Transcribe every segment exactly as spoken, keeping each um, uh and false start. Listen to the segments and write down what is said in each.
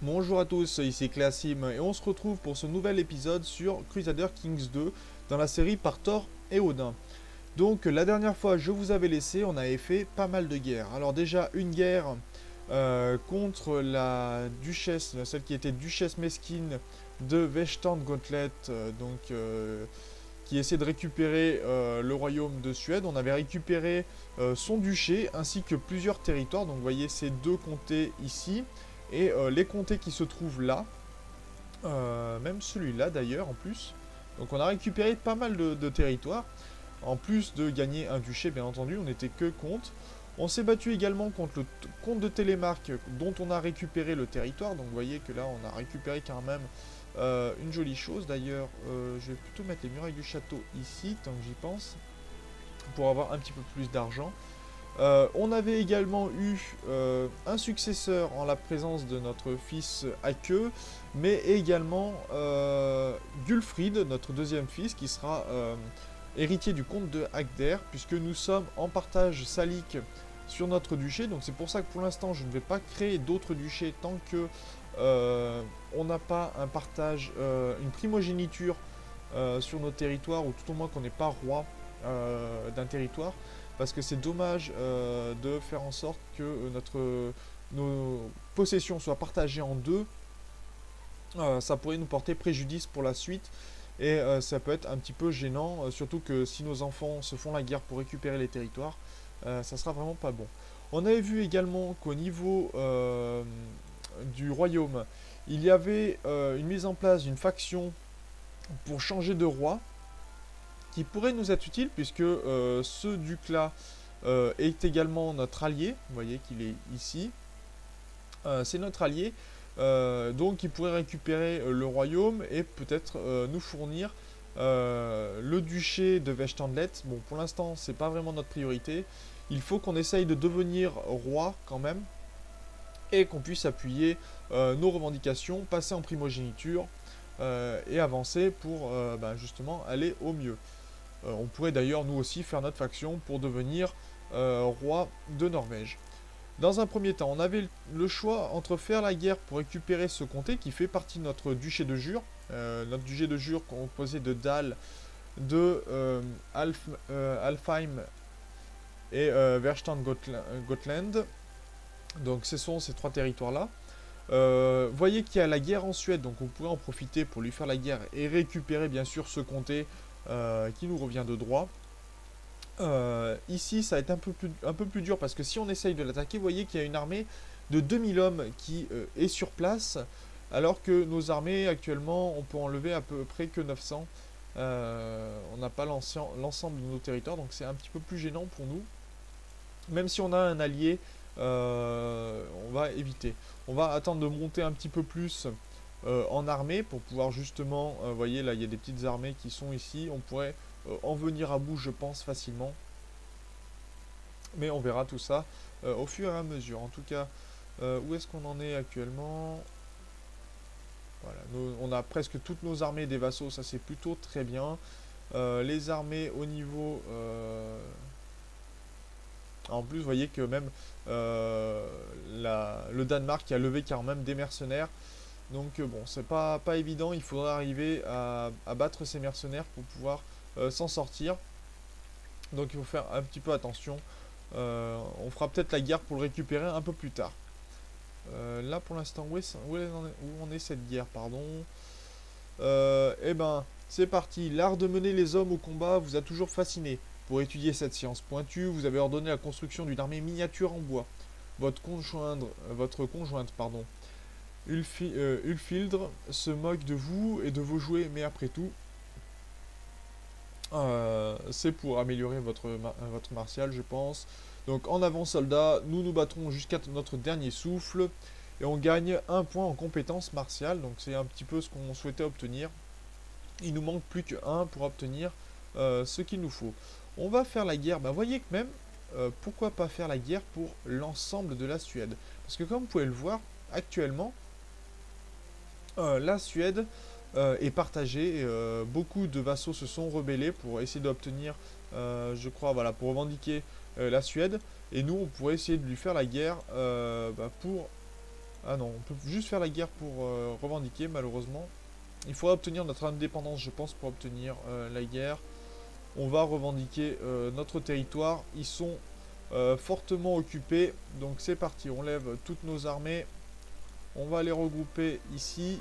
Bonjour à tous, ici Classim et on se retrouve pour ce nouvel épisode sur Crusader Kings deux dans la série par Thor et Odin. Donc la dernière fois je vous avais laissé, on avait fait pas mal de guerres. Alors déjà une guerre euh, contre la duchesse, celle qui était duchesse mesquine de Vestland-Gauntlet, euh, donc euh, qui essaie de récupérer euh, le royaume de Suède. On avait récupéré euh, son duché ainsi que plusieurs territoires, donc vous voyez ces deux comtés ici. Et euh, les comtés qui se trouvent là, euh, même celui-là d'ailleurs en plus. Donc on a récupéré pas mal de, de territoires. En plus de gagner un duché, bien entendu, on n'était que comte. On s'est battu également contre le comte de Télémark, dont on a récupéré le territoire. Donc vous voyez que là, on a récupéré quand même euh, une jolie chose. D'ailleurs, euh, je vais plutôt mettre les murailles du château ici, tant que j'y pense, pour avoir un petit peu plus d'argent. Euh, on avait également eu euh, un successeur en la présence de notre fils Hake, mais également euh, Gulfrid, notre deuxième fils, qui sera euh, héritier du comte de Agder, puisque nous sommes en partage salique sur notre duché. Donc c'est pour ça que pour l'instant je ne vais pas créer d'autres duchés tant que euh, on n'a pas un partage, euh, une primogéniture euh, sur nos territoires, ou tout au moins qu'on n'est pas roi euh, d'un territoire. Parce que c'est dommage euh, de faire en sorte que euh, notre, nos possessions soient partagées en deux. Euh, ça pourrait nous porter préjudice pour la suite. Et euh, ça peut être un petit peu gênant. Euh, surtout que si nos enfants se font la guerre pour récupérer les territoires, euh, ça sera vraiment pas bon. On avait vu également qu'au niveau euh, du royaume, il y avait euh, une mise en place d'une faction pour changer de roi, qui pourrait nous être utile, puisque euh, ce duc-là euh, est également notre allié. Vous voyez qu'il est ici. Euh, c'est notre allié. Euh, donc il pourrait récupérer euh, le royaume et peut-être euh, nous fournir euh, le duché de Vestlandlet. Bon, pour l'instant, c'est pas vraiment notre priorité. Il faut qu'on essaye de devenir roi quand même, et qu'on puisse appuyer euh, nos revendications, passer en primogéniture euh, et avancer pour euh, bah, justement aller au mieux. Euh, on pourrait d'ailleurs nous aussi faire notre faction pour devenir euh, roi de Norvège. Dans un premier temps, on avait le choix entre faire la guerre pour récupérer ce comté qui fait partie de notre duché de Jure. Euh, notre duché de Jure composé de Dal, de euh, Alf, euh, Alfheim et euh, Verstand-Gotland. Donc ce sont ces trois territoires-là. Euh, voyez qu'il y a la guerre en Suède, donc on pourrait en profiter pour lui faire la guerre et récupérer bien sûr ce comté euh, qui nous revient de droit. Euh, ici, ça va être un peu, plus, un peu plus dur parce que si on essaye de l'attaquer, vous voyez qu'il y a une armée de deux mille hommes qui euh, est sur place, alors que nos armées actuellement, on peut enlever à peu près que neuf cents. Euh, on n'a pas l'ensemble de nos territoires, donc c'est un petit peu plus gênant pour nous. Même si on a un allié, euh, on va éviter. On va attendre de monter un petit peu plus euh, en armée pour pouvoir justement, vous euh, voyez là il y a des petites armées qui sont ici, on pourrait euh, en venir à bout je pense facilement. Mais on verra tout ça euh, au fur et à mesure. En tout cas, euh, où est-ce qu'on en est actuellement? Voilà, nous, on a presque toutes nos armées des vassaux, ça c'est plutôt très bien. Euh, les armées au niveau... Euh, En plus, vous voyez que même euh, la, le Danemark a levé quand même des mercenaires. Donc euh, bon, c'est pas, pas évident. Il faudra arriver à, à battre ces mercenaires pour pouvoir euh, s'en sortir. Donc il faut faire un petit peu attention. Euh, on fera peut-être la guerre pour le récupérer un peu plus tard. Euh, là pour l'instant, où, où, où en est cette guerre, pardon euh, Eh ben, c'est parti. L'art de mener les hommes au combat vous a toujours fasciné. Pour étudier cette science pointue, vous avez ordonné la construction d'une armée miniature en bois. Votre conjointe, votre conjointe pardon, Ulfi, euh, Ulfildre se moque de vous et de vos jouets, mais après tout, euh, c'est pour améliorer votre, votre martial, je pense. Donc en avant soldats, nous nous battrons jusqu'à notre dernier souffle, et on gagne un point en compétence martiale, donc c'est un petit peu ce qu'on souhaitait obtenir. Il nous manque plus qu'un pour obtenir euh, ce qu'il nous faut. On va faire la guerre, bah voyez que même, euh, pourquoi pas faire la guerre pour l'ensemble de la Suède. Parce que comme vous pouvez le voir, actuellement, euh, la Suède euh, est partagée. Et, euh, beaucoup de vassaux se sont rebellés pour essayer d'obtenir, euh, je crois, voilà, pour revendiquer euh, la Suède. Et nous, on pourrait essayer de lui faire la guerre euh, bah, pour Ah non, on peut juste faire la guerre pour euh, revendiquer, malheureusement. Il faudra obtenir notre indépendance, je pense, pour obtenir euh, la guerre. On va revendiquer euh, notre territoire. Ils sont euh, fortement occupés. Donc c'est parti, on lève toutes nos armées. On va les regrouper ici.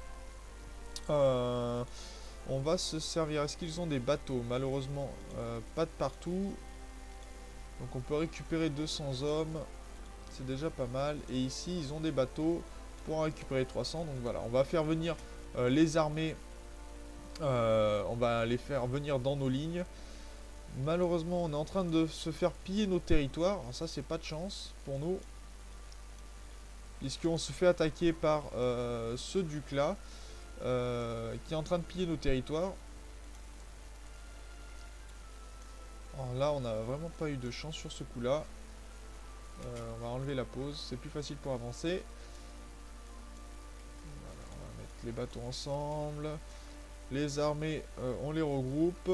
Euh, on va se servir. Est-ce qu'ils ont des bateaux? Malheureusement, euh, pas de partout. Donc on peut récupérer deux cents hommes. C'est déjà pas mal. Et ici, ils ont des bateaux pour en récupérer trois cents. Donc voilà, on va faire venir euh, les armées. Euh, on va les faire venir dans nos lignes. Malheureusement, on est en train de se faire piller nos territoires. Alors ça, c'est pas de chance pour nous. Puisqu'on se fait attaquer par euh, ce duc-là. Euh, qui est en train de piller nos territoires. Alors là, on n'a vraiment pas eu de chance sur ce coup-là. Euh, on va enlever la pause, c'est plus facile pour avancer. Voilà, on va mettre les bateaux ensemble. Les armées, euh, on les regroupe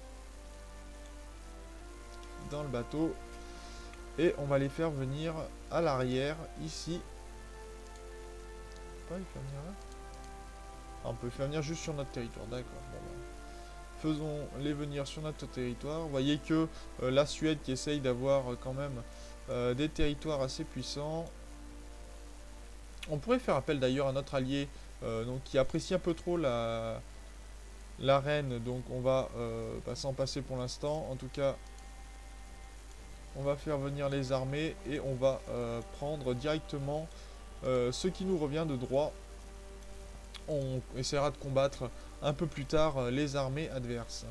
dans le bateau. Et on va les faire venir à l'arrière, ici. On peut pas les faire venir là? Ah, on peut les faire venir juste sur notre territoire, d'accord. Bon, bah. Faisons-les venir sur notre territoire. Vous voyez que euh, la Suède qui essaye d'avoir euh, quand même euh, des territoires assez puissants. On pourrait faire appel d'ailleurs à notre allié euh, donc, qui apprécie un peu trop la, la reine. Donc on va euh, bah, s'en passer pour l'instant. En tout cas, on va faire venir les armées et on va euh, prendre directement euh, ce qui nous revient de droit. On essaiera de combattre un peu plus tard euh, les armées adverses.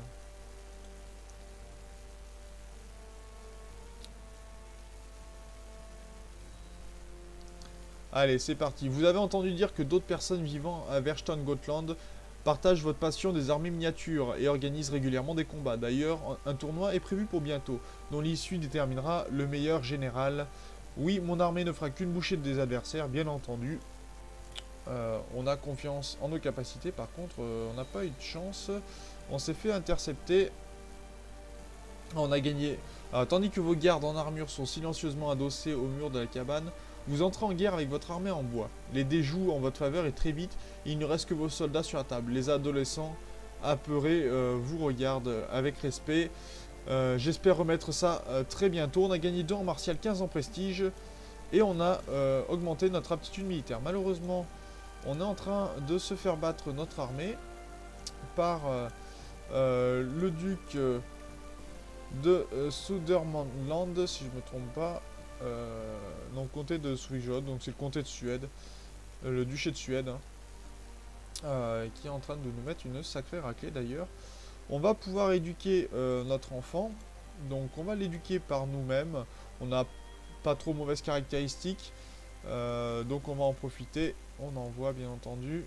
Allez, c'est parti. Vous avez entendu dire que d'autres personnes vivant à Verstein Gotland partagent votre passion des armées miniatures et organisent régulièrement des combats. D'ailleurs, un tournoi est prévu pour bientôt, dont l'issue déterminera le meilleur général. Oui, mon armée ne fera qu'une bouchée des adversaires, bien entendu. Euh, on a confiance en nos capacités, par contre, euh, on n'a pas eu de chance. On s'est fait intercepter. On a gagné. Alors, tandis que vos gardes en armure sont silencieusement adossés au mur de la cabane, vous entrez en guerre avec votre armée en bois. Les dés jouent en votre faveur et très vite, il ne reste que vos soldats sur la table. Les adolescents apeurés euh, vous regardent avec respect. Euh, J'espère remettre ça euh, très bientôt. On a gagné deux en martial, quinze en prestige. Et on a euh, augmenté notre aptitude militaire. Malheureusement, on est en train de se faire battre notre armée par euh, euh, le duc euh, de euh, Södermanland, si je ne me trompe pas. Euh, donc comté de Swejod, donc c'est le comté de Suède, euh, le duché de Suède, hein, euh, qui est en train de nous mettre une sacrée raclée d'ailleurs. On va pouvoir éduquer euh, notre enfant, donc on va l'éduquer par nous-mêmes. On n'a pas trop mauvaises caractéristiques, euh, donc on va en profiter. On envoie bien entendu.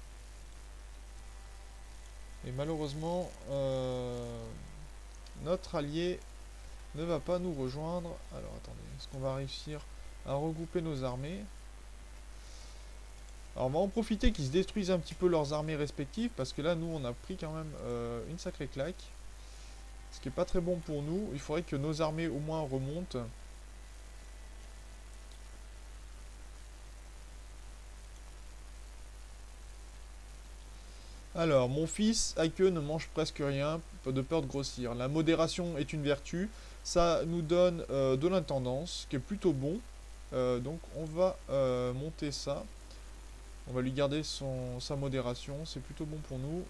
Et malheureusement, euh, notre allié ne va pas nous rejoindre. Alors attendez, est-ce qu'on va réussir à regrouper nos armées? Alors on va en profiter qu'ils se détruisent un petit peu leurs armées respectives, parce que là nous on a pris quand même euh, une sacrée claque. Ce qui n'est pas très bon pour nous. Il faudrait que nos armées au moins remontent. Alors, mon fils, à queue, ne mange presque rien, de peur de grossir. La modération est une vertu. Ça nous donne euh, de l'intendance, qui est plutôt bon. Euh, donc, on va euh, monter ça. On va lui garder son, sa modération. C'est plutôt bon pour nous.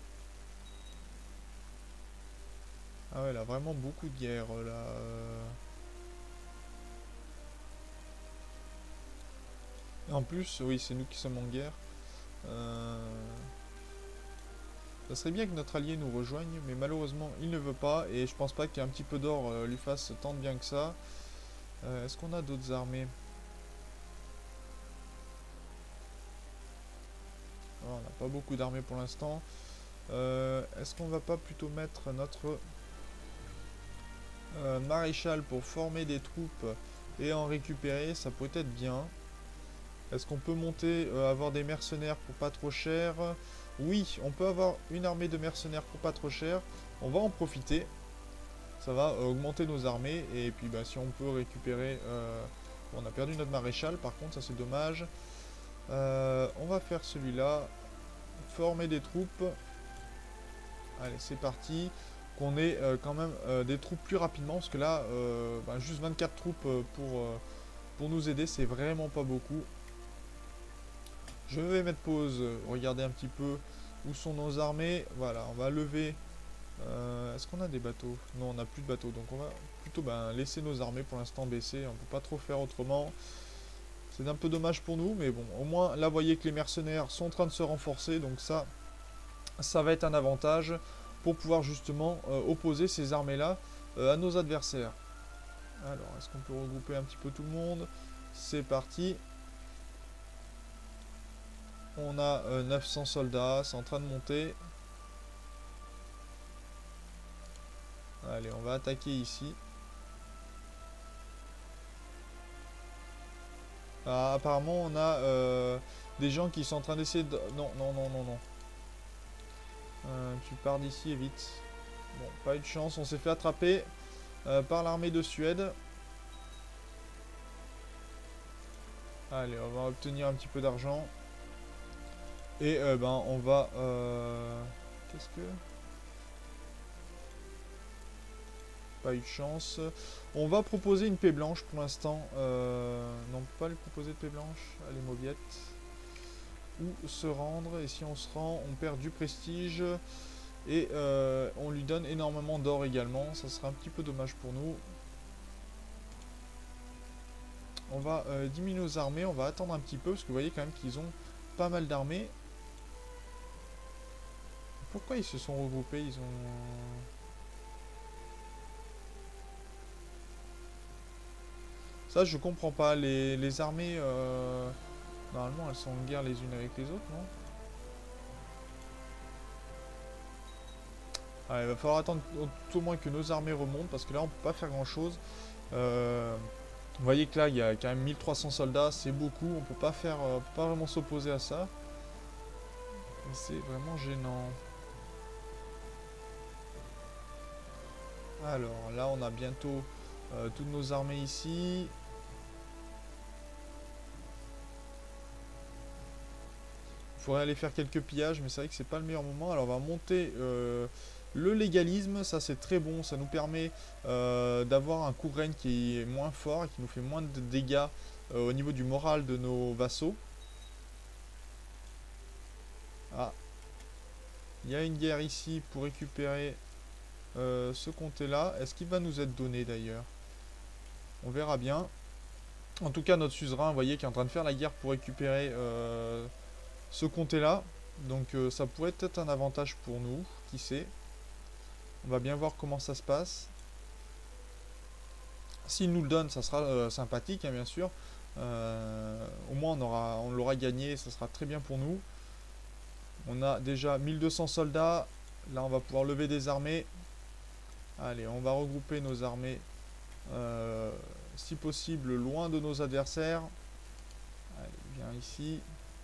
Ah ouais, elle a vraiment beaucoup de guerre, là. En plus, oui, c'est nous qui sommes en guerre. Euh... Ça serait bien que notre allié nous rejoigne, mais malheureusement, il ne veut pas. Et je pense pas qu'un petit peu d'or euh, lui fasse tant de bien que ça. Euh, Est-ce qu'on a d'autres armées? oh, On n'a pas beaucoup d'armées pour l'instant. Euh, Est-ce qu'on va pas plutôt mettre notre euh, maréchal pour former des troupes et en récupérer? Ça peut être bien. Est-ce qu'on peut monter, euh, avoir des mercenaires pour pas trop cher? Oui, on peut avoir une armée de mercenaires pour pas trop cher. On va en profiter. Ça va euh, augmenter nos armées. Et puis bah, si on peut récupérer... Euh... Bon, on a perdu notre maréchal par contre, ça c'est dommage. Euh, on va faire celui-là. Former des troupes. Allez, c'est parti. Qu'on ait euh, quand même euh, des troupes plus rapidement. Parce que là, euh, bah, juste vingt-quatre troupes euh, pour, euh, pour nous aider. C'est vraiment pas beaucoup. Je vais mettre pause. Regarder un petit peu où sont nos armées. Voilà, on va lever. Euh, Est-ce qu'on a des bateaux? Non, on n'a plus de bateaux. Donc on va plutôt ben, laisser nos armées pour l'instant baisser. On peut pas trop faire autrement. C'est un peu dommage pour nous. Mais bon, au moins, là, vous voyez que les mercenaires sont en train de se renforcer. Donc ça, ça va être un avantage pour pouvoir justement euh, opposer ces armées-là euh, à nos adversaires. Alors, est-ce qu'on peut regrouper un petit peu tout le monde? C'est parti. On a euh, neuf cents soldats, c'est en train de monter. Allez, on va attaquer ici. Ah, apparemment, on a euh, des gens qui sont en train d'essayer de... Non, non, non, non, non. Euh, tu pars d'ici et vite. Bon, pas eu de chance, on s'est fait attraper euh, par l'armée de Suède. Allez, on va obtenir un petit peu d'argent. Et euh, ben, on va... Euh... Qu'est-ce que... Pas eu de chance. On va proposer une paix blanche pour l'instant. Euh, non, on peut pas lui proposer de paix blanche. Allez, Mauviette. Où se rendre? Et si on se rend, on perd du prestige. Et euh, on lui donne énormément d'or également. Ça sera un petit peu dommage pour nous. On va euh, diminuer nos armées. On va attendre un petit peu. Parce que vous voyez quand même qu'ils ont pas mal d'armées. Pourquoi ils se sont regroupés? Ils ont... Ça, je comprends pas. Les, les armées, euh, normalement, elles sont en guerre les unes avec les autres, non? Ah, il va falloir attendre tout au moins que nos armées remontent, parce que là, on peut pas faire grand-chose. Euh, vous voyez que là, il y a quand même mille trois cents soldats, c'est beaucoup. On peut pas faire, euh, on peut pas vraiment s'opposer à ça. C'est vraiment gênant. Alors, là, on a bientôt euh, toutes nos armées ici. Il faudrait aller faire quelques pillages, mais c'est vrai que c'est pas le meilleur moment. Alors on va monter euh, le légalisme, ça c'est très bon, ça nous permet euh, d'avoir un coût de règne qui est moins fort et qui nous fait moins de dégâts euh, au niveau du moral de nos vassaux. Ah, il y a une guerre ici pour récupérer euh, ce comté-là. Est-ce qu'il va nous être donné d'ailleurs? On verra bien. En tout cas, notre suzerain, vous voyez, qui est en train de faire la guerre pour récupérer... Euh, ce comté-là, donc euh, ça pourrait être un avantage pour nous, qui sait. On va bien voir comment ça se passe. S'il nous le donne, ça sera euh, sympathique, hein, bien sûr. Euh, au moins, on aura, on l'aura gagné, ça sera très bien pour nous. On a déjà mille deux cents soldats. Là, on va pouvoir lever des armées. Allez, on va regrouper nos armées, euh, si possible, loin de nos adversaires. Allez, viens ici.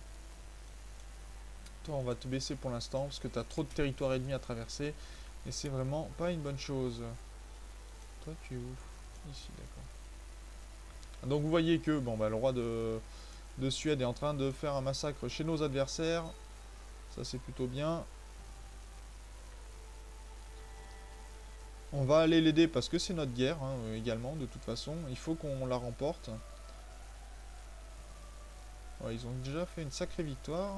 Toi, on va te baisser pour l'instant parce que tu as trop de territoire ennemi à traverser et c'est vraiment pas une bonne chose. Toi, tu es où? Ici, d'accord. Donc vous voyez que bon, bah, le roi de, de Suède est en train de faire un massacre chez nos adversaires. Ça, c'est plutôt bien. On va aller l'aider parce que c'est notre guerre hein, également, de toute façon. Il faut qu'on la remporte. Ouais, ils ont déjà fait une sacrée victoire.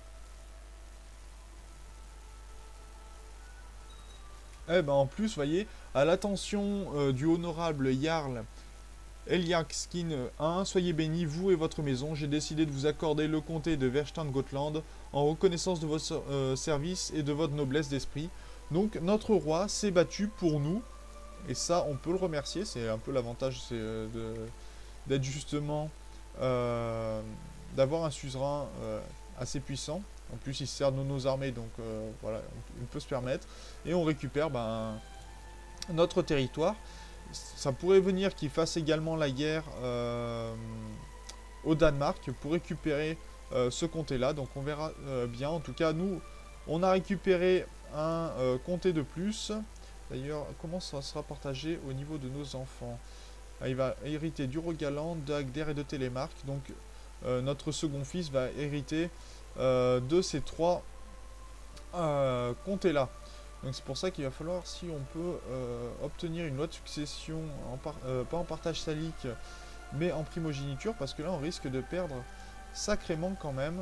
Eh ben en plus, vous voyez, à l'attention euh, du honorable Jarl Eliakskin un, soyez bénis, vous et votre maison, j'ai décidé de vous accorder le comté de Verstein-Gotland en reconnaissance de votre euh, service et de votre noblesse d'esprit. Donc notre roi s'est battu pour nous, et ça on peut le remercier, c'est un peu l'avantage euh, d'être justement, euh, d'avoir un suzerain euh, assez puissant. En plus, il se sert de nos armées, donc euh, voilà, on, on peut se permettre. Et on récupère ben, notre territoire. Ça pourrait venir qu'il fasse également la guerre euh, au Danemark pour récupérer euh, ce comté-là. Donc on verra euh, bien. En tout cas, nous, on a récupéré un euh, comté de plus. D'ailleurs, comment ça sera partagé au niveau de nos enfants? Il va hériter du Rogaland, de Agder et de Télémark. Donc euh, notre second fils va hériter euh, de ces trois euh, comtés-là. Donc c'est pour ça qu'il va falloir, si on peut, euh, obtenir une loi de succession, en par, euh, pas en partage salique, mais en primogéniture, parce que là on risque de perdre sacrément quand même.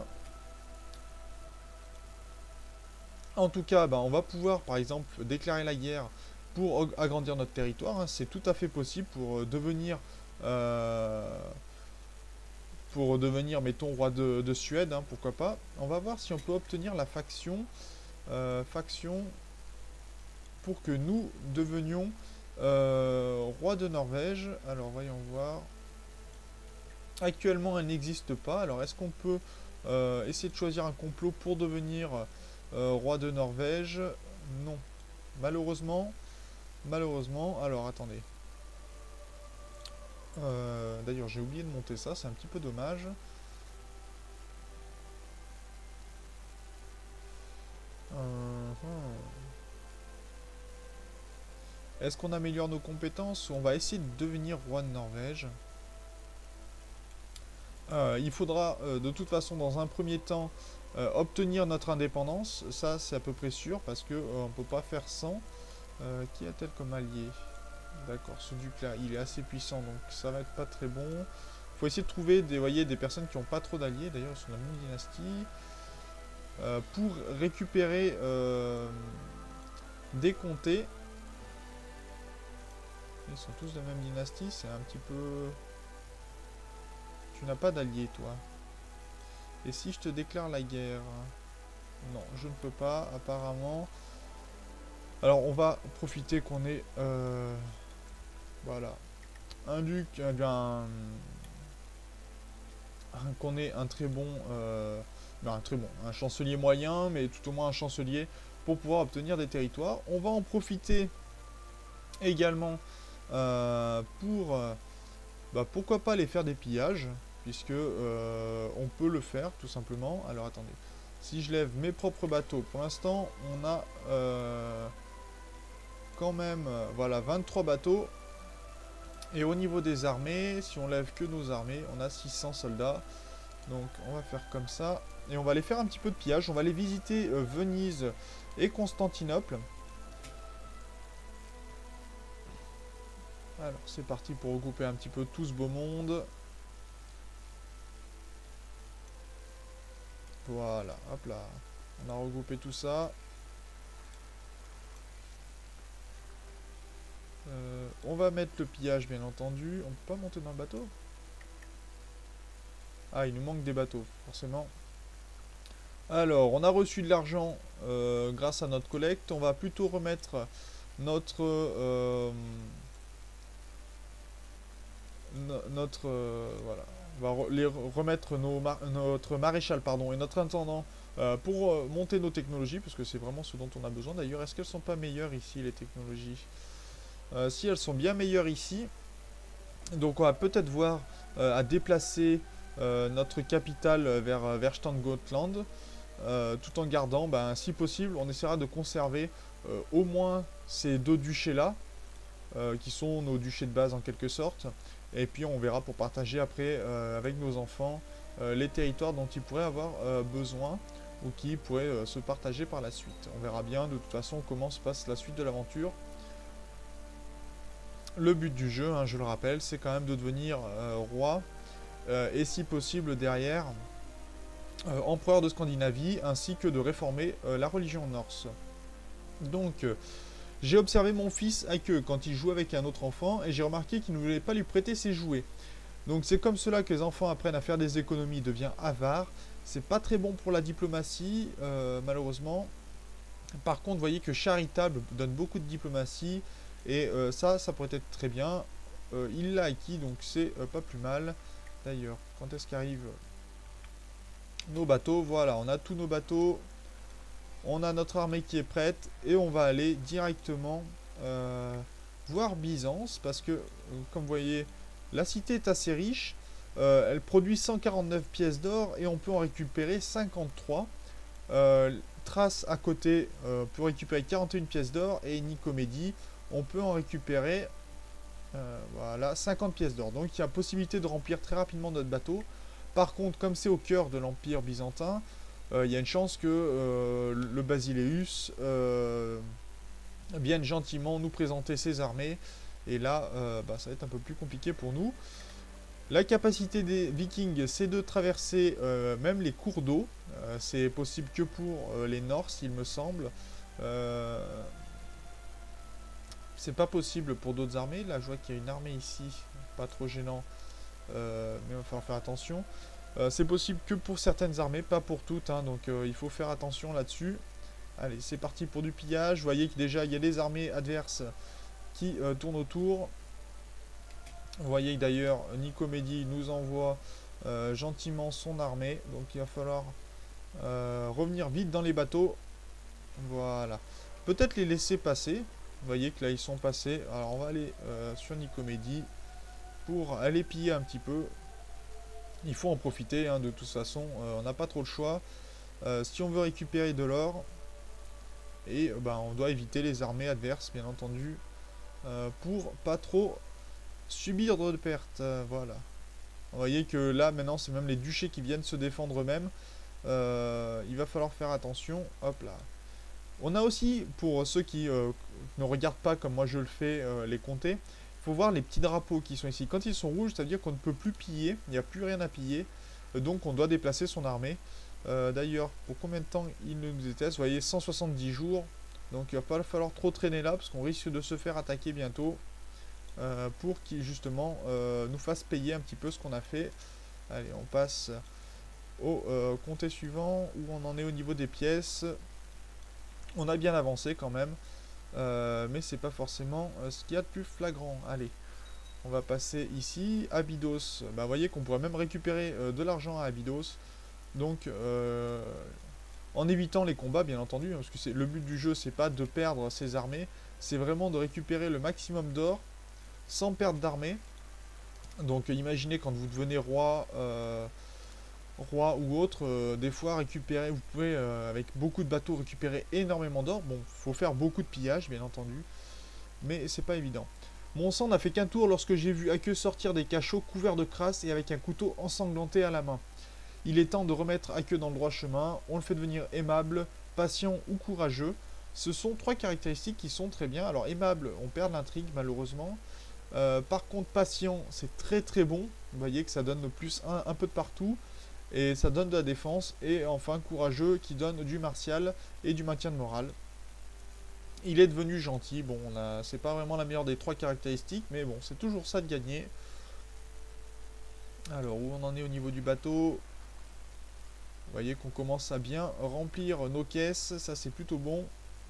En tout cas, bah, on va pouvoir par exemple déclarer la guerre pour agrandir notre territoire, hein. C'est tout à fait possible pour devenir, euh, pour devenir, mettons, roi de, de Suède, hein, pourquoi pas. On va voir si on peut obtenir la faction, euh, faction pour que nous devenions euh, roi de Norvège. Alors voyons voir. Actuellement, elle n'existe pas. Alors est-ce qu'on peut euh, essayer de choisir un complot pour devenir euh, roi de Norvège? Non. Malheureusement. Malheureusement. Alors attendez. Euh, D'ailleurs, j'ai oublié de monter ça. C'est un petit peu dommage. Euh, hmm. Est-ce qu'on améliore nos compétences ou on va essayer de devenir roi de Norvège? euh, Il faudra euh, de toute façon dans un premier temps euh, obtenir notre indépendance. Ça c'est à peu près sûr parce que euh, on peut pas faire sans. Euh, qui a-t-elle comme allié? D'accord, ce duc là il est assez puissant donc ça va être pas très bon. Faut essayer de trouver des, voyez, des personnes qui n'ont pas trop d'alliés. D'ailleurs ils sont de la même dynastie. Euh, pour récupérer euh, des comtés. Ils sont tous de la même dynastie, c'est un petit peu... Tu n'as pas d'allié, toi. Et si je te déclare la guerre? Non, je ne peux pas, apparemment. Alors, on va profiter qu'on ait... Euh... Voilà. Un duc, un... qu'on ait un très bon... Euh... Non, un très bon. Un chancelier moyen, mais tout au moins un chancelier pour pouvoir obtenir des territoires. On va en profiter également... Euh, pour euh, bah, pourquoi pas les faire des pillages puisque euh, on peut le faire tout simplement. Alors attendez, si je lève mes propres bateaux, pour l'instant on a euh, quand même euh, voilà vingt-trois bateaux, et au niveau des armées, si on lève que nos armées, on a six cents soldats. Donc on va faire comme ça et on va aller faire un petit peu de pillage. On va aller visiter euh, Venise et Constantinople. Alors c'est parti pour regrouper un petit peu tout ce beau monde. Voilà, hop là. On a regroupé tout ça. Euh, on va mettre le pillage bien entendu. On peut pas monter dans le bateau? Ah, il nous manque des bateaux, forcément. Alors, on a reçu de l'argent euh, grâce à notre collecte. On va plutôt remettre notre... Euh, notre euh, voilà, on va re les remettre nos mar notre maréchal pardon et notre intendant euh, pour euh, monter nos technologies, parce que c'est vraiment ce dont on a besoin. D'ailleurs, est-ce qu'elles sont pas meilleures ici, les technologies? euh, Si elles sont bien meilleures ici, donc on va peut-être voir euh, à déplacer euh, notre capitale vers vers Stand-Gotland, euh, tout en gardant, ben, si possible, on essaiera de conserver euh, au moins ces deux duchés là, euh, qui sont nos duchés de base en quelque sorte. Et puis on verra pour partager après euh, avec nos enfants euh, les territoires dont ils pourraient avoir euh, besoin ou qui pourraient euh, se partager par la suite. On verra bien de toute façon comment se passe la suite de l'aventure. Le but du jeu, hein, je le rappelle, c'est quand même de devenir euh, roi euh, et si possible derrière euh, empereur de Scandinavie, ainsi que de réformer euh, la religion norse. Donc... Euh, J'ai observé mon fils Ake quand il jouait avec un autre enfant et j'ai remarqué qu'il ne voulait pas lui prêter ses jouets. Donc c'est comme cela que les enfants apprennent à faire des économies, deviennent avares. C'est pas très bon pour la diplomatie, euh, malheureusement. Par contre, vous voyez que charitable donne beaucoup de diplomatie et euh, ça, ça pourrait être très bien. Euh, il l'a acquis, donc c'est euh, pas plus mal. D'ailleurs, quand est-ce qu'arrivent nos bateaux? Voilà, on a tous nos bateaux. On a notre armée qui est prête et on va aller directement euh, voir Byzance parce que, euh, comme vous voyez, la cité est assez riche. Euh, elle produit cent quarante-neuf pièces d'or et on peut en récupérer cinquante-trois. Euh, Thrace à côté euh, peut récupérer quarante et une pièces d'or et Nicomédie, on peut en récupérer euh, voilà, cinquante pièces d'or. Donc il y a possibilité de remplir très rapidement notre bateau. Par contre, comme c'est au cœur de l'Empire byzantin, il euh, y a une chance que euh, le Basileus euh, vienne gentiment nous présenter ses armées. Et là, euh, bah, ça va être un peu plus compliqué pour nous. La capacité des Vikings, c'est de traverser euh, même les cours d'eau. Euh, c'est possible que pour euh, les Norse, il me semble. Euh, c'est pas possible pour d'autres armées. Là, je vois qu'il y a une armée ici, pas trop gênant, euh, mais il va falloir faire attention. Euh, c'est possible que pour certaines armées, pas pour toutes, hein, donc euh, il faut faire attention là-dessus. Allez, c'est parti pour du pillage. Vous voyez que déjà, il y a des armées adverses qui euh, tournent autour. Vous voyez que d'ailleurs, Nicomédie nous envoie euh, gentiment son armée. Donc il va falloir euh, revenir vite dans les bateaux. Voilà. Peut-être les laisser passer. Vous voyez que là, ils sont passés. Alors on va aller euh, sur Nicomédie pour aller piller un petit peu. Il faut en profiter, hein, de toute façon. Euh, on n'a pas trop le choix. Euh, si on veut récupérer de l'or, et euh, bah, on doit éviter les armées adverses, bien entendu, euh, pour pas trop subir de pertes. Euh, voilà. Vous voyez que là, maintenant, c'est même les duchés qui viennent se défendre eux-mêmes. Euh, il va falloir faire attention. Hop là. On a aussi, pour ceux qui euh, ne regardent pas comme moi je le fais, euh, les compter, il faut voir les petits drapeaux qui sont ici. Quand ils sont rouges, ça veut dire qu'on ne peut plus piller, il n'y a plus rien à piller, euh, donc on doit déplacer son armée. Euh, D'ailleurs, pour combien de temps il nous déteste? Vous voyez, cent soixante-dix jours, donc il va pas falloir trop traîner là, parce qu'on risque de se faire attaquer bientôt, euh, pour qu'il justement euh, nous fasse payer un petit peu ce qu'on a fait. Allez, on passe au euh, comté suivant, où on en est au niveau des pièces. On a bien avancé quand même, euh, mais c'est pas forcément euh, ce qu'il y a de plus flagrant. Allez, on va passer ici. Abydos, bah, vous voyez qu'on pourrait même récupérer euh, de l'argent à Abydos. Donc, euh, en évitant les combats, bien entendu, parce que le but du jeu, c'est pas de perdre ses armées, c'est vraiment de récupérer le maximum d'or sans perdre d'armée. Donc, imaginez quand vous devenez roi... Euh, roi ou autre, euh, des fois récupérer, vous pouvez euh, avec beaucoup de bateaux récupérer énormément d'or. Bon, faut faire beaucoup de pillage bien entendu, mais c'est pas évident. Mon sang n'a fait qu'un tour lorsque j'ai vu Akeu sortir des cachots couverts de crasse et avec un couteau ensanglanté à la main. Il est temps de remettre Akeu dans le droit chemin, on le fait devenir aimable, patient ou courageux. Ce sont trois caractéristiques qui sont très bien. Alors aimable, on perd l'intrigue malheureusement. Euh, par contre patient, c'est très très bon. Vous voyez que ça donne le plus un, un peu de partout. Et ça donne de la défense. Et enfin courageux qui donne du martial et du maintien de morale. Il est devenu gentil. Bon, c'est pas vraiment la meilleure des trois caractéristiques. Mais bon, c'est toujours ça de gagner. Alors, où on en est au niveau du bateau? Vous voyez qu'on commence à bien remplir nos caisses. Ça, c'est plutôt bon.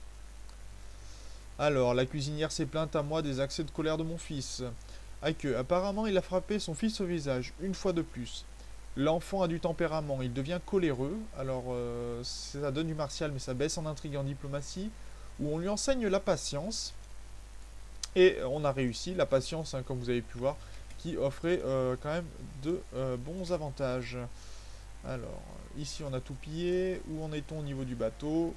Alors, la cuisinière s'est plainte à moi des accès de colère de mon fils. Akeu, apparemment, il a frappé son fils au visage, une fois de plus. L'enfant a du tempérament, il devient coléreux. Alors, euh, ça donne du martial, mais ça baisse en intrigue et en diplomatie. Où on lui enseigne la patience. Et on a réussi, la patience, hein, comme vous avez pu voir, qui offrait euh, quand même de euh, bons avantages. Alors, ici on a tout pillé. Où en est-on au niveau du bateau?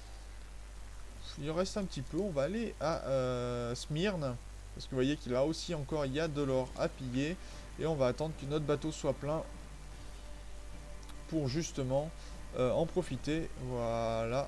Il reste un petit peu. On va aller à euh, Smyrne. Parce que vous voyez qu'il a aussi encore, il y a de l'or à piller. Et on va attendre que notre bateau soit plein. Pour justement euh, en profiter. Voilà.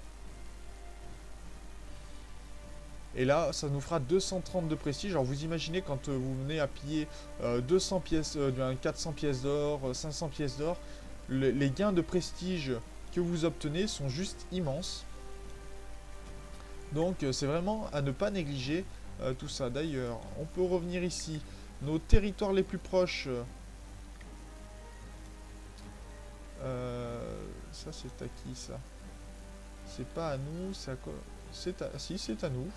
Et là, ça nous fera deux cent trente de prestige. Alors vous imaginez quand euh, vous venez à piller euh, deux cents pièces, euh, quatre cents pièces d'or, euh, cinq cents pièces d'or, le, les gains de prestige que vous obtenez sont juste immenses. Donc euh, c'est vraiment à ne pas négliger euh, tout ça. D'ailleurs, on peut revenir ici. Nos territoires les plus proches... Euh, ça c'est à qui ça? C'est pas à nous, c'est à quoi? C'est à... Si, c'est à nous.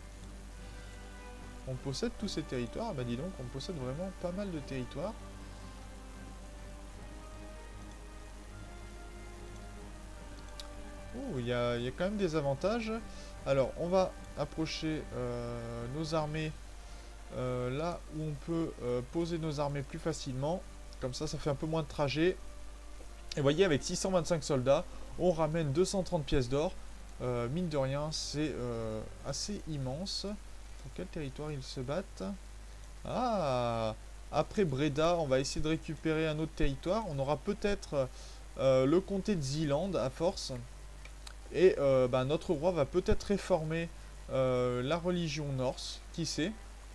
On possède tous ces territoires. Bah dis donc, on possède vraiment pas mal de territoires. Oh, il y a, y a quand même des avantages. Alors, on va approcher euh, nos armées euh, là où on peut euh, poser nos armées plus facilement. Comme ça, ça fait un peu moins de trajet. Et vous voyez, avec six cent vingt-cinq soldats, on ramène deux cent trente pièces d'or. Euh, mine de rien, c'est euh, assez immense. Pour quel territoire ils se battent? Ah, Après Breda, on va essayer de récupérer un autre territoire. On aura peut-être euh, le comté de Zeeland à force. Et euh, bah, notre roi va peut-être réformer euh, la religion norse, qui sait.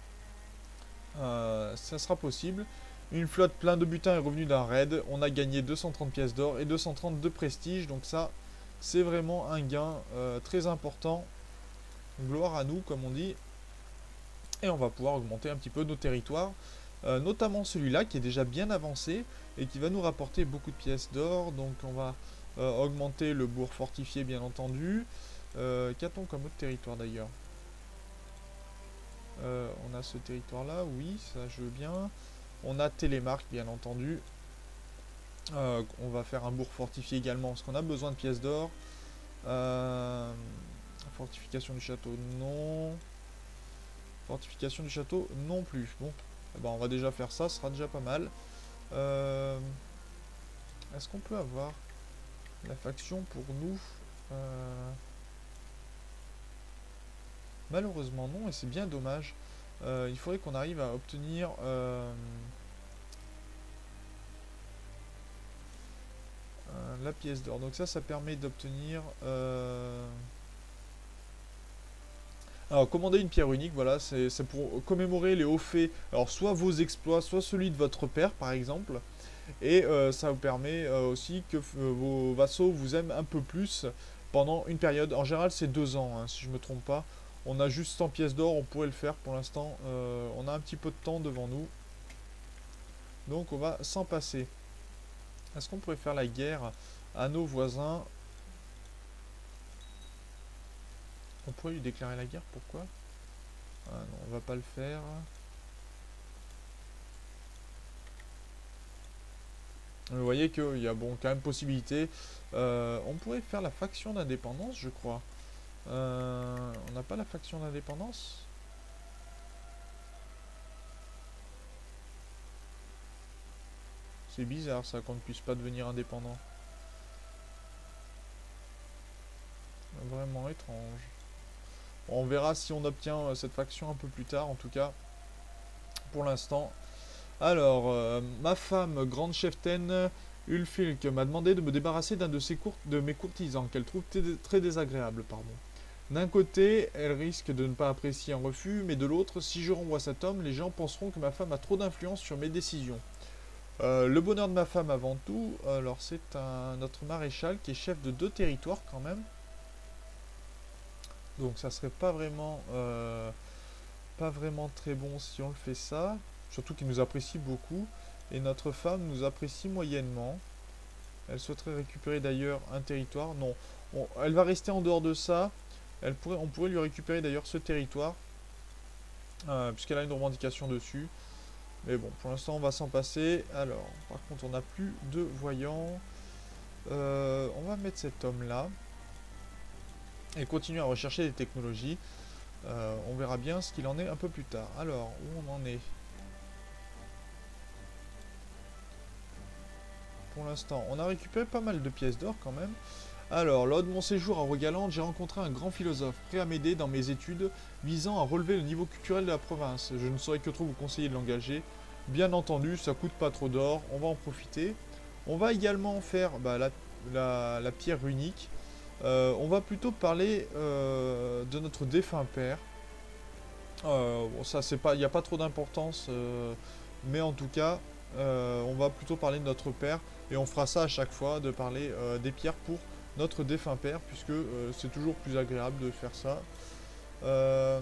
Euh, ça sera possible. Une flotte plein de butin est revenue d'un raid. On a gagné deux cent trente pièces d'or et deux cent trente de prestige. Donc ça, c'est vraiment un gain euh, très important. Gloire à nous, comme on dit. Et on va pouvoir augmenter un petit peu nos territoires. Euh, notamment celui-là qui est déjà bien avancé et qui va nous rapporter beaucoup de pièces d'or. Donc on va euh, augmenter le bourg fortifié, bien entendu. Euh, Qu'a-t-on comme autre territoire d'ailleurs? euh, On a ce territoire-là, oui, ça je veux bien. On a Télémark, bien entendu. Euh, on va faire un bourg fortifié également, parce qu'on a besoin de pièces d'or. Euh, fortification du château, non. Fortification du château, non plus. Bon, eh ben, on va déjà faire ça, ce sera déjà pas mal. Euh, Est-ce qu'on peut avoir la faction pour nous? euh, Malheureusement non, et c'est bien dommage. Euh, il faudrait qu'on arrive à obtenir... Euh, la pièce d'or. Donc ça, ça permet d'obtenir... Euh... Alors, commander une pierre unique, voilà, c'est pour commémorer les hauts faits. Alors, soit vos exploits, soit celui de votre père, par exemple. Et euh, ça vous permet euh, aussi que euh, vos vassaux vous aiment un peu plus pendant une période. En général, c'est deux ans, hein, si je ne me trompe pas. On a juste cent pièces d'or, on pourrait le faire pour l'instant. Euh, on a un petit peu de temps devant nous. Donc, on va s'en passer. Est-ce qu'on pourrait faire la guerre à nos voisins? On pourrait lui déclarer la guerre, pourquoi? Ah non, on va pas le faire. Vous voyez qu'il y a bon, quand même possibilité. Euh, on pourrait faire la faction d'indépendance, je crois. Euh, on n'a pas la faction d'indépendance? C'est bizarre ça qu'on ne puisse pas devenir indépendant. Vraiment étrange. On verra si on obtient cette faction un peu plus tard, en tout cas, pour l'instant. Alors, euh, ma femme, grande cheftaine, Ulfilk, m'a demandé de me débarrasser d'un de, ses court de mes courtisans, qu'elle trouve très désagréable. Pardon. D'un côté, elle risque de ne pas apprécier un refus, mais de l'autre, si je renvoie cet homme, les gens penseront que ma femme a trop d'influence sur mes décisions. Euh, le bonheur de ma femme avant tout, alors c'est un notre maréchal qui est chef de deux territoires quand même. Donc ça serait pas vraiment, euh, pas vraiment très bon si on le fait ça. Surtout qu'il nous apprécie beaucoup. Et notre femme nous apprécie moyennement. Elle souhaiterait récupérer d'ailleurs un territoire. Non, on, elle va rester en dehors de ça. Elle pourrait, on pourrait lui récupérer d'ailleurs ce territoire. Euh, Puisqu'elle a une revendication dessus. Mais bon, pour l'instant on va s'en passer. Alors, par contre on n'a plus de voyants. Euh, on va mettre cet homme là. Et continuer à rechercher des technologies. Euh, on verra bien ce qu'il en est un peu plus tard. Alors, où on en est? Pour l'instant, on a récupéré pas mal de pièces d'or quand même. Alors, lors de mon séjour à Rogaland, j'ai rencontré un grand philosophe, prêt à m'aider dans mes études visant à relever le niveau culturel de la province. Je ne saurais que trop vous conseiller de l'engager. Bien entendu, ça coûte pas trop d'or, on va en profiter. On va également faire bah, la, la, la pierre unique. Euh, on va plutôt parler euh, de notre défunt père. Euh, bon, ça, c'est pas, il n'y a pas trop d'importance, euh, mais en tout cas, euh, on va plutôt parler de notre père. Et on fera ça à chaque fois, de parler euh, des pierres pour notre défunt père, puisque euh, c'est toujours plus agréable de faire ça. Euh,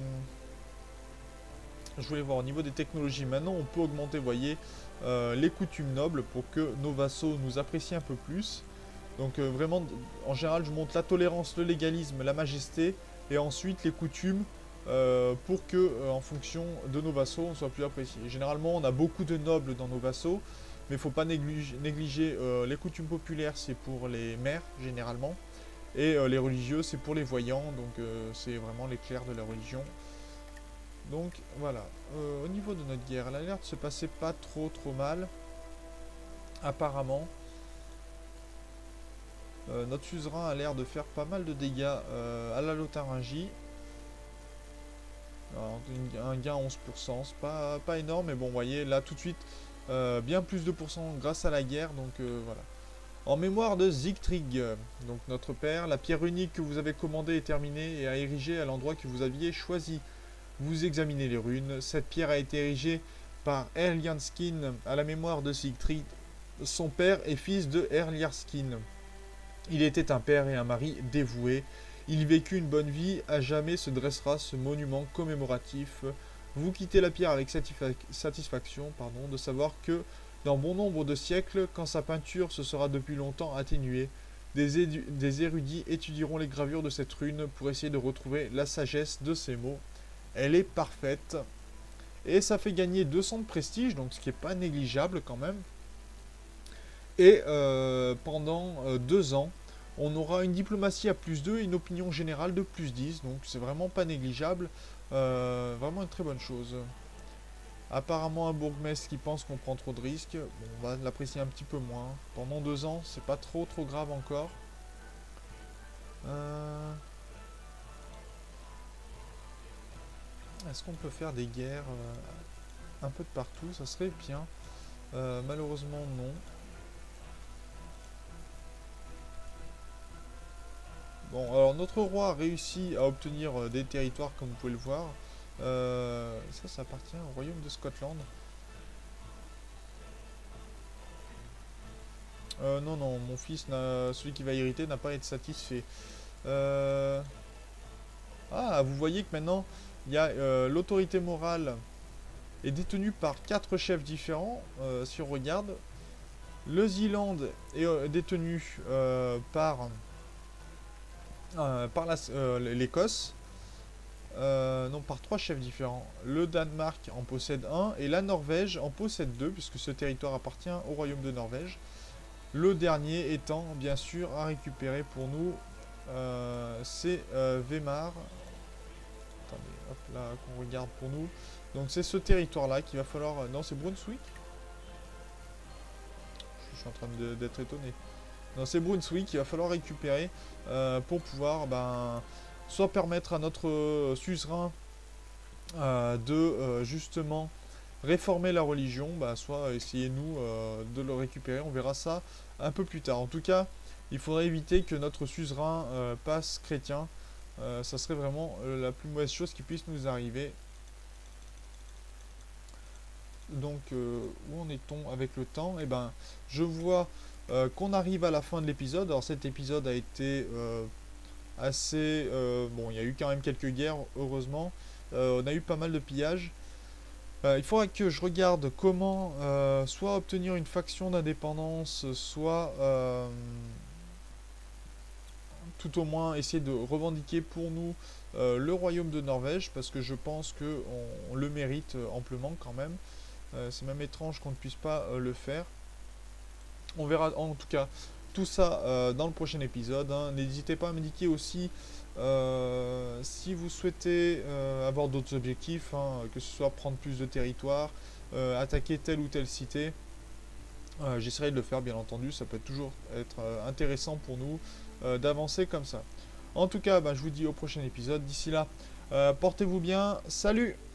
je voulais voir au niveau des technologies. Maintenant, on peut augmenter, vous voyez, euh, les coutumes nobles pour que nos vassaux nous apprécient un peu plus. Donc euh, vraiment, en général, je monte la tolérance, le légalisme, la majesté, et ensuite les coutumes, euh, pour que, euh, en fonction de nos vassaux, on soit plus apprécié. Généralement, on a beaucoup de nobles dans nos vassaux, mais il ne faut pas négliger, négliger euh, les coutumes populaires, c'est pour les maires, généralement, et euh, les religieux, c'est pour les voyants, donc euh, c'est vraiment les clercs de la religion. Donc voilà, euh, au niveau de notre guerre, elle a l'air de se passer pas trop trop mal, apparemment. Euh, notre suzerain a l'air de faire pas mal de dégâts euh, à la Lotharingie. Alors, une, un gain à onze pour cent, c'est pas, pas énorme, mais bon, vous voyez, là tout de suite, euh, bien plus de pourcents grâce à la guerre, donc euh, voilà. En mémoire de Sigtrig, donc notre père, la pierre unique que vous avez commandée est terminée et à ériger à l'endroit que vous aviez choisi. Vous examinez les runes, cette pierre a été érigée par Erlianskin à la mémoire de Sigtrig, son père et fils de Erliarskin. Il était un père et un mari dévoués. Il vécut une bonne vie, à jamais se dressera ce monument commémoratif. Vous quittez la pierre avec satisfa satisfaction pardon, de savoir que, dans bon nombre de siècles, quand sa peinture se sera depuis longtemps atténuée, des, des érudits étudieront les gravures de cette rune pour essayer de retrouver la sagesse de ces mots. Elle est parfaite. Et ça fait gagner deux cents de prestige, donc ce qui n'est pas négligeable quand même. Et euh, pendant euh, deux ans, on aura une diplomatie à plus deux et une opinion générale de plus dix. Donc c'est vraiment pas négligeable. Euh, vraiment une très bonne chose. Apparemment un bourgmestre qui pense qu'on prend trop de risques. Bon, on va l'apprécier un petit peu moins. Pendant deux ans, c'est pas trop trop grave encore. Euh... Est-ce qu'on peut faire des guerres euh, un peu de partout? Ça serait bien. Euh, malheureusement non. Bon, alors notre roi a réussi à obtenir euh, des territoires comme vous pouvez le voir. Euh, ça, ça appartient au royaume de Scotland. Euh, non, non, mon fils, celui qui va hériter, n'a pas été satisfait. Euh... Ah, vous voyez que maintenant, il y a euh, l'autorité morale est détenue par quatre chefs différents. Euh, si on regarde, le Zealand est euh, détenu euh, par, euh, par euh, l'Écosse. Euh, non, par trois chefs différents. Le Danemark en possède un et la Norvège en possède deux, puisque ce territoire appartient au royaume de Norvège. Le dernier étant, bien sûr, à récupérer pour nous, euh, c'est euh, Weimar. Attendez, hop là, qu'on regarde pour nous. Donc c'est ce territoire-là qu'il va falloir... Non, c'est Brunswick. Je suis en train d'être étonné. Non, c'est Brunswick qu'il va falloir récupérer euh, pour pouvoir... Ben, soit permettre à notre euh, suzerain euh, de, euh, justement, réformer la religion, bah, soit essayer nous euh, de le récupérer, on verra ça un peu plus tard. En tout cas, il faudrait éviter que notre suzerain euh, passe chrétien, euh, ça serait vraiment euh, la plus mauvaise chose qui puisse nous arriver. Donc, euh, où en est-on avec le temps? Eh ben, je vois euh, qu'on arrive à la fin de l'épisode. Alors cet épisode a été euh, assez... Euh, bon, il y a eu quand même quelques guerres, heureusement. Euh, on a eu pas mal de pillages. Euh, il faudra que je regarde comment euh, soit obtenir une faction d'indépendance, soit euh, tout au moins essayer de revendiquer pour nous euh, le royaume de Norvège, parce que je pense qu'on on le mérite amplement quand même. Euh, C'est même étrange qu'on ne puisse pas euh, le faire. On verra en tout cas tout ça euh, dans le prochain épisode. Hein. N'hésitez pas à m'indiquer aussi euh, si vous souhaitez euh, avoir d'autres objectifs, hein, que ce soit prendre plus de territoire, euh, attaquer telle ou telle cité. Euh, J'essaierai de le faire bien entendu, ça peut toujours être euh, intéressant pour nous euh, d'avancer comme ça. En tout cas, bah, je vous dis au prochain épisode. D'ici là, euh, portez-vous bien. Salut!